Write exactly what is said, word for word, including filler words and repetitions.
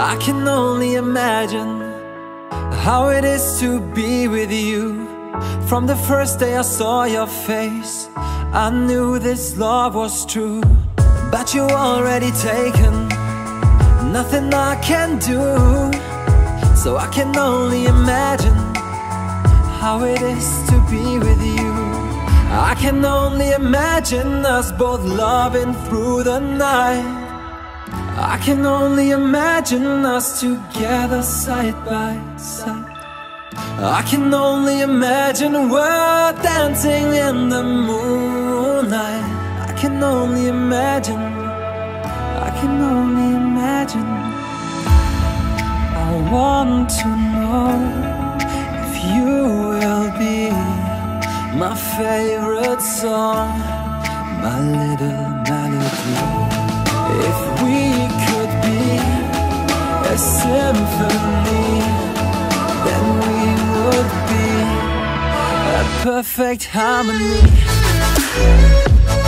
I can only imagine how it is to be with you. From the first day I saw your face, I knew this love was true. But you already taken, nothing I can do. So I can only imagine how it is to be with you. I can only imagine us both loving through the night. I can only imagine us together side by side. I can only imagine we're dancing in the moonlight. I can only imagine, I can only imagine. I want to know if you will be my favorite song, my little melody. If we could be a symphony, then we would be a perfect harmony.